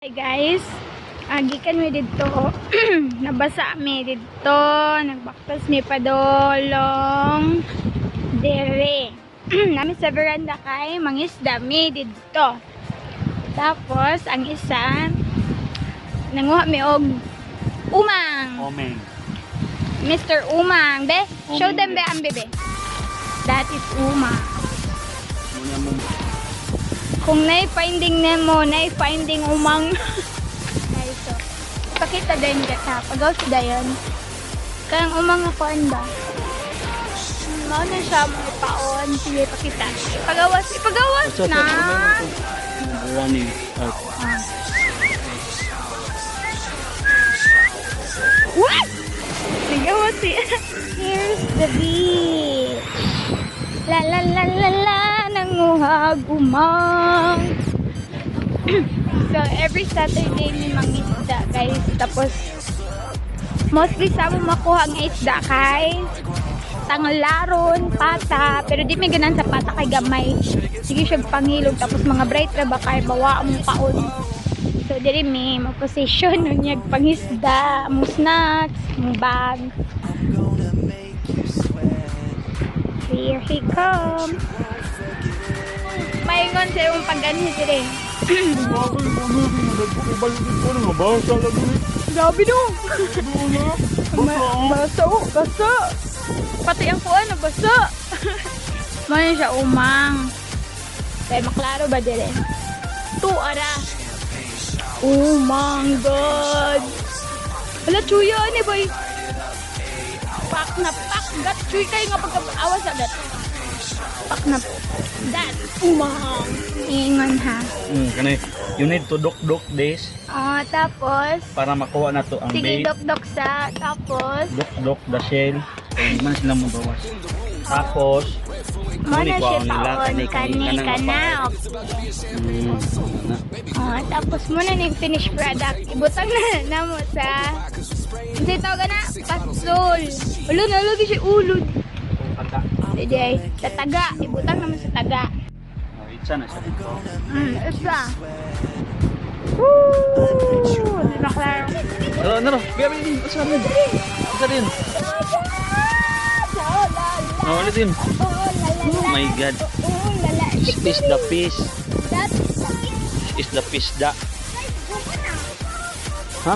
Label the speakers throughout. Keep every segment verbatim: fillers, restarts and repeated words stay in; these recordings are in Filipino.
Speaker 1: Hi guys, agikan mi dito. Nabasa mi dito, nagbaktas mi padolong dere. Nami sa veranda kay mangisda mi dito. Tapos ang isa nanguha mi og umang.
Speaker 2: Omeng.
Speaker 1: Mister Umang, be. Show
Speaker 2: Umang,
Speaker 1: them
Speaker 2: be.
Speaker 1: be ang bebe. That is umang.
Speaker 2: Muna mo.
Speaker 1: Kung nai-finding nemo, nai-finding umang. Guys, so, ipakita din ka pagaw si dayon. Kang umang ako ba? Mao na siya mo ipaon, sige pakita. Ipagawas, ipagawas na.
Speaker 2: Running out.
Speaker 1: Ah. What? Sigawas si. Here's the beach. La la la la la. Nanguhag umang. So every Saturday may mangisda guys. Tapos mostly sa mo makuha ang isda kay tanglaron, pata, pero di may ganan sa pata kay gamay. Sige siya pangilog tapos mga bright ra ba kay bawa ang kaon. So diri may mag-position niya pangisda, mo snacks, mo bag. Here he comes. Maingon sa yung pagganhi dire. Grabe no. Basa o, basa. Pati ang kuan na basa. Mano siya umang. Kaya maklaro ba dire? Tu ara. Oh my god. Wala chuya ni boy. Pak na pak gat chuy kay nga pagka-awas sa gat. Pak na that umang. Ingon ha.
Speaker 2: Mm, kanay, you need to dok-dok this
Speaker 1: Ah, tapos
Speaker 2: para makuha na to ang
Speaker 1: sige
Speaker 2: bait.
Speaker 1: dok-dok sa tapos
Speaker 2: Dok-dok the shell. Kaya man sila mo bawas. Tapos,
Speaker 1: mo na siya
Speaker 2: nila,
Speaker 1: paon
Speaker 2: kani, kani,
Speaker 1: kani
Speaker 2: kanang
Speaker 1: kanaok.
Speaker 2: Mm, na.
Speaker 1: Ah, tapos mo na yung finished product. Ibutang na na mo sa hindi tawag na pasol. Ulo na lagi siya ulod.
Speaker 2: Pata.
Speaker 1: Sige, sa taga. Ibutang naman sa taga.
Speaker 2: Oh, itsa na siya dito.
Speaker 1: Hmm, isa. Woo! Naklaro.
Speaker 2: Ano, ano, gabi din. Asa rin. Asa rin. Oh, ano din. Oh my god. Is the fish. Is the fish da. Ha?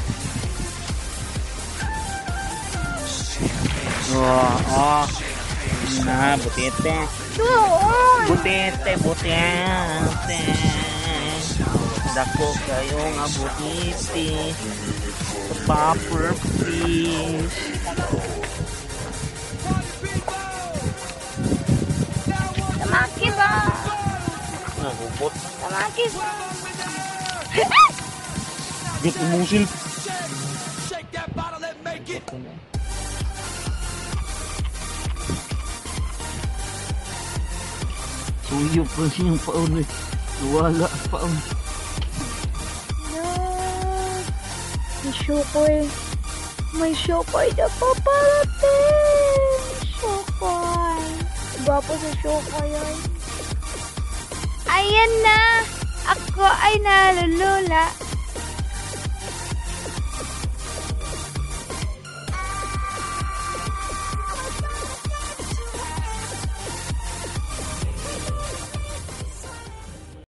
Speaker 2: Wah, oh. Nah, butete. Butete, butete. Dako kayo nga butete. Popper fish.
Speaker 1: Tamaki ba?
Speaker 2: Nagubot.
Speaker 1: Tamaki ba?
Speaker 2: Gat umusil. Suyo pa siyang paon eh. Wala paon.
Speaker 1: May syokoy. May syokoy na paparating. Syokoy. Gwapo sa syokoy yan. Ayan na. Ako ay nalulula.